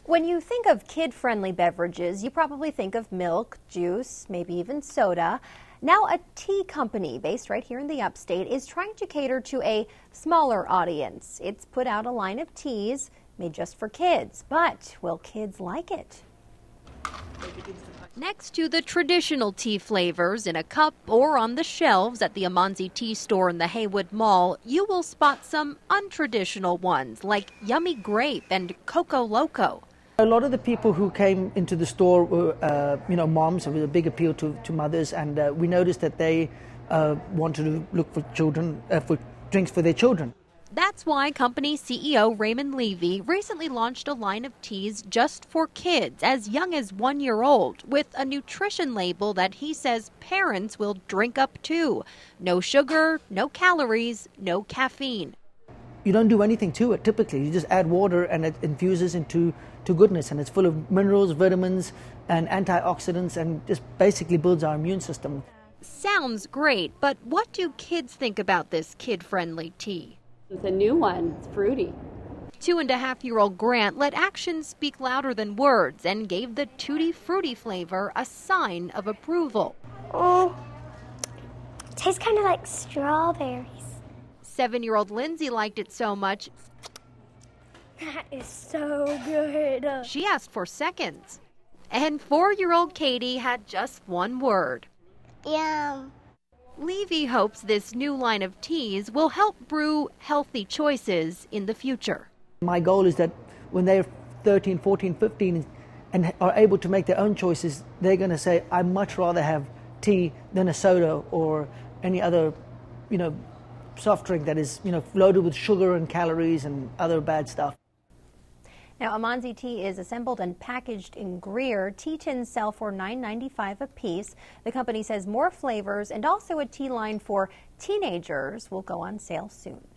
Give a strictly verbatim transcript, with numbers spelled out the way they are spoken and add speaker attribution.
Speaker 1: When you think of kid-friendly beverages, you probably think of milk, juice, maybe even soda. Now a tea company based right here in the Upstate is trying to cater to a smaller audience. It's put out a line of teas made just for kids, but will kids like it? Next to the traditional tea flavors in a cup or on the shelves at the Upstate Tea store in the Haywood Mall, you will spot some untraditional ones like Yummy Grape and Coco Loco.
Speaker 2: A lot of the people who came into the store were, uh, you know, moms. It was a big appeal to, to mothers, and uh, we noticed that they uh, wanted to look for children, uh, for drinks for their children.
Speaker 1: That's why company C E O Raymond Levy recently launched a line of teas just for kids as young as one year old with a nutrition label that he says parents will drink up too. No sugar, no calories, no caffeine.
Speaker 2: You don't do anything to it typically. You just add water and it infuses into to goodness, and it's full of minerals, vitamins, and antioxidants, and just basically builds our immune system.
Speaker 1: Sounds great, but what do kids think about this kid-friendly tea?
Speaker 3: It's a new one. It's fruity.
Speaker 1: Two and a half year old Grant let actions speak louder than words and gave the tutti frutti flavor a sign of approval.
Speaker 4: Oh, tastes kind of like strawberries.
Speaker 1: Seven year old Lindsay liked it so much.
Speaker 4: That is so good.
Speaker 1: She asked for seconds. And four year old Katie had just one word.
Speaker 4: Yum.
Speaker 1: Levy hopes this new line of teas will help brew healthy choices in the future.
Speaker 2: My goal is that when they're thirteen, fourteen, fifteen and are able to make their own choices, they're going to say, I'd much rather have tea than a soda or any other, you know, soft drink that is, you know, loaded with sugar and calories and other bad stuff.
Speaker 1: Now, Amanzi tea is assembled and packaged in Greer. Tea tins sell for nine ninety-five a piece. The company says more flavors and also a tea line for teenagers will go on sale soon.